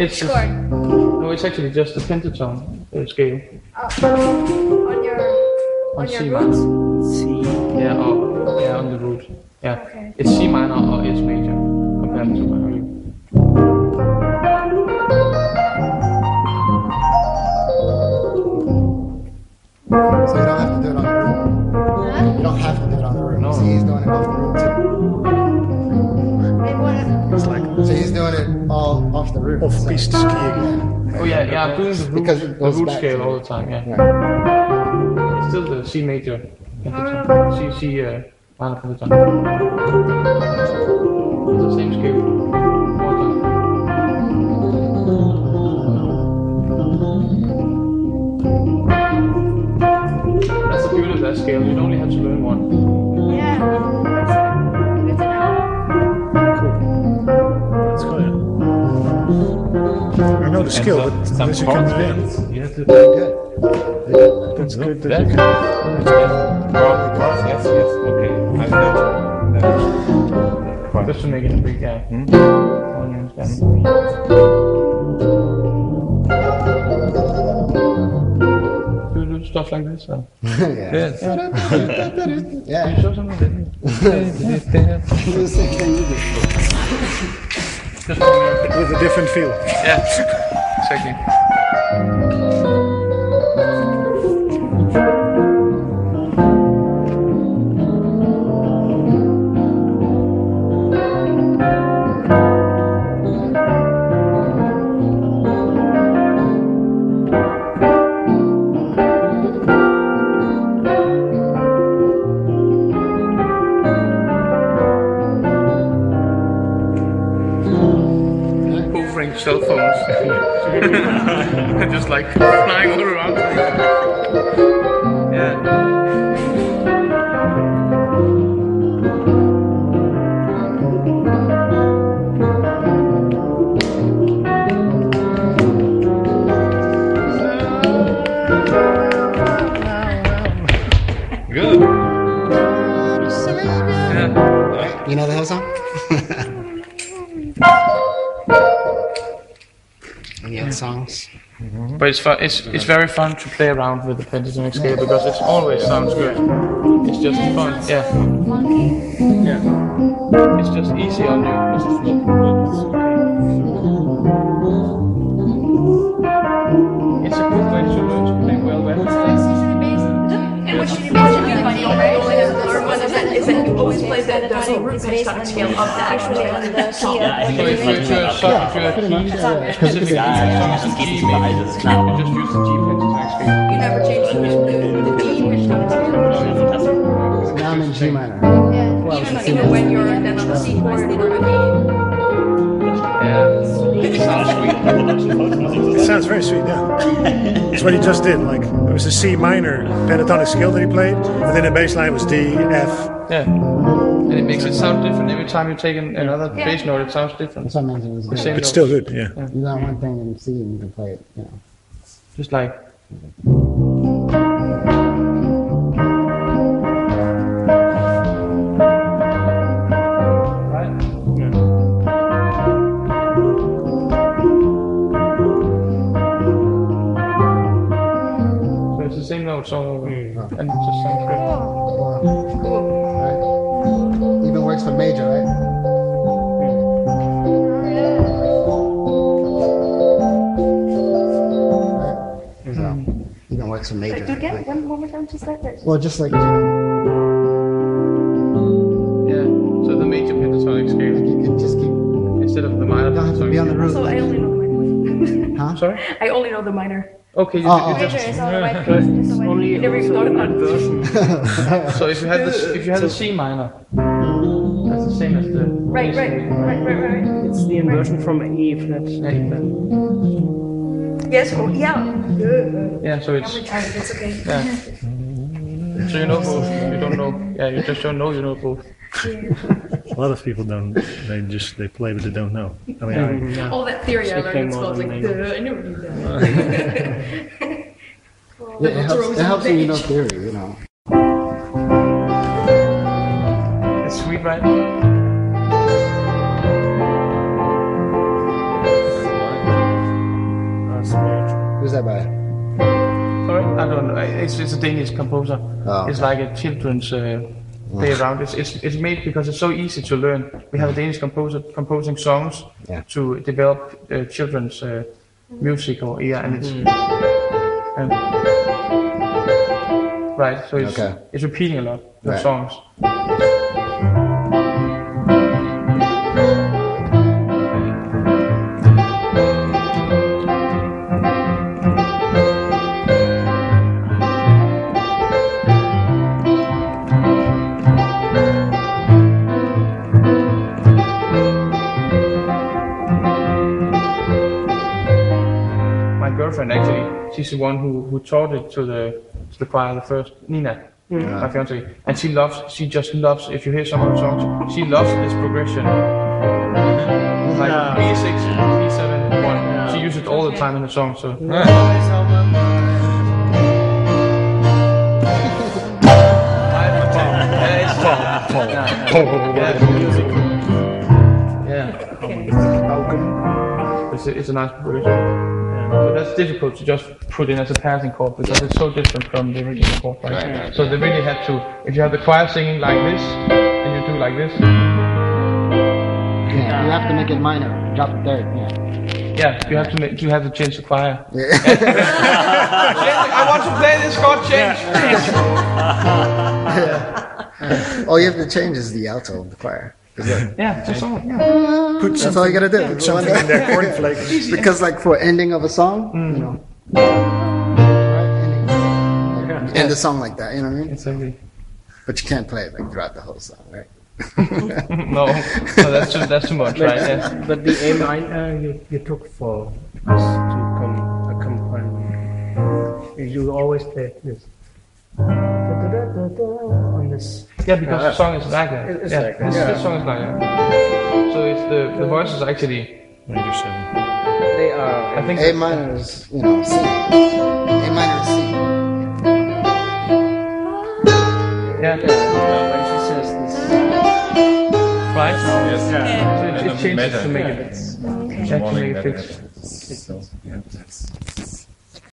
It's chord? No, it's actually just the pentatone scale. On your C roots? minor. C. Yeah, on the root. Yeah. Okay. It's C minor or S major compared to my. So you don't have to do it on the root. Huh? You don't have to do it on the root. No. See, he's doing it off the root too. It's like So he's doing it all off the root. off-piste skiing. Oh yeah, I'm doing the root, Because it goes back scale to all the time. Yeah. Right. It's still the C major pentatone. C minor pentatone. It's the same scale. All the time. That's the beauty of that scale. You only have to learn one. Yeah. Good to know. That's good. I know the skill, but unless you can You have to Good. that's good that that. you can. Yes, okay. I got Just to make it a big guy. Do you do stuff like this? Or? Yeah. Yes. Can Yeah. you show something? Do the same thing you do. Just for American. With a different feel. Yeah, exactly. Hoovering cell phones. Just like flying all around. Yeah. Good. Yeah. You know the whole song? Any other songs? But it's fun. It's very fun to play around with the pentatonic scale because it always sounds good. It's just fun. Yeah. Funky. Yeah. It's just easy on you. It's a good way to learn to play well with. And what you find you only have to learn one is that you always play the same root pentatonic scale of the actual song. So if you're key specific G maybe, you just use the G pentatonic scale. You never change the G pentatonic scale. Now I'm in G minor. Yeah. Even when you're then on the C chord or the Yeah. It sounds sweet. It sounds very sweet, yeah. It's what he just did. Like it was a C minor pentatonic scale that he played, and then the bass line was D, F. Yeah. And it makes it sound different every time you take another bass note. It sounds different. That's what I mentioned. It was good. Same It's notes. still good, yeah. You got one thing in C and you can play it, you know. Just like. Right? So it's the same notes all over. And it just sounds good. Right? Even works for major, right? Right? So, even works for major. Again, Like, one more time, just like that. well, just like Yeah. So the major pentatonic scale you could just keep. instead of the minor You don't have to pentatonic be on the scale. root. So I only know the minor. Huh? Sorry? I only know the minor. Okay, you, Oh, you oh. just. Major is all the way. Just the way. Only Never even thought about it. So if you had the C minor, that's the same as the. Right. It's the inversion from E flat. Yes, oh, yeah. Yeah, so it's. It's okay. Yeah. So you know both. You don't know. Yeah, you just don't know. You know both. A lot of people don't. They play, but they don't know. I mean, All that theory I learned in school, I was like, I never knew that. Yeah, it helps when you know theory, you know. It's sweet, right? that by? Sorry, I don't know. It's a Danish composer. Oh, It's like a children's play around. It's made because it's so easy to learn. We have a Danish composer composing songs to develop children's musical ear, and it's right. So it's repeating a lot of songs. Actually, she's the one who taught it to the choir, the first Nina, my fiance, and she just loves. If you hear some of the songs, she loves this progression, like B6, B7, 1. She uses it all the time in the song. So. It's a nice progression. But that's difficult to just put in as a passing chord because it's so different from the original chord, right? So they really have to, if you have the choir singing like this, and you do like this. Yeah, you have to make it minor, drop it third, Yeah, you have to change the choir. I want to play this chord, change. All you have to change is the alto of the choir. Just all. That's all you gotta do. Put something in there, cornflakes. Because like for ending of a song, you know, end the song like that, you know what I mean? Exactly. But you can't play it like throughout the whole song, right? No, that's too much, right? Yeah. But the A minor you took for us to accompany. You always play this. On this. Yeah, because the song is like that. It's like that. This song is like that. So it's the voices actually. Major 7. They are. I think A minor is, you know, C. A minor is C. Yeah. When she says this. Right? Yes. So it changes to make it. It's To make it fix. So, yeah, that's